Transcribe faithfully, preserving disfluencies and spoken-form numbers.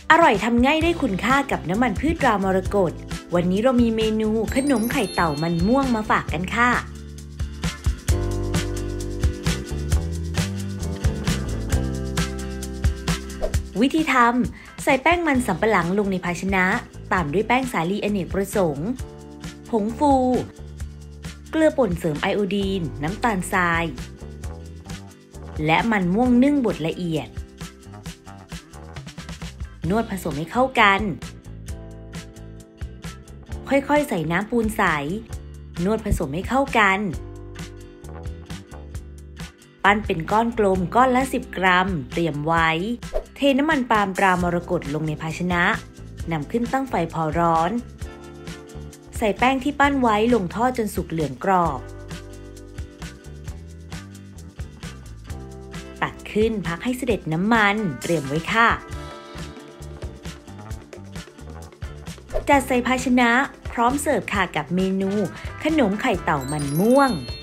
อร่อยทำง่ายได้คุณค่ากับน้ำมันพืชตรามรกตวันนี้เรามีเมนูขนมไข่เต่ามันม่วงมาฝากกันค่ะวิธีทำใส่แป้งมันสำปะหลังลงในภาชนะตามด้วยแป้งสาลีอเนกประสงค์ผงฟูเกลือป่นเสริมไอโอดีนน้ำตาลทรายและมันม่วงนึ่งบดละเอียดนวดผสมให้เข้ากันค่อยๆใส่น้ำปูนใสนวดผสมให้เข้ากันปั้นเป็นก้อนกลมก้อนละสิบกรัมเตรียมไว้เทน้ำมันปาล์มตรามรกตลงในภาชนะนำขึ้นตั้งไฟพอร้อนใส่แป้งที่ปั้นไว้ลงทอดจนสุกเหลืองกรอบตักขึ้นพักให้เสด็จน้ำมันเตรียมไว้ค่ะจัดใส่ภาชนะพร้อมเสิร์ฟค่ะกับเมนูขนมไข่เต่ามันม่วง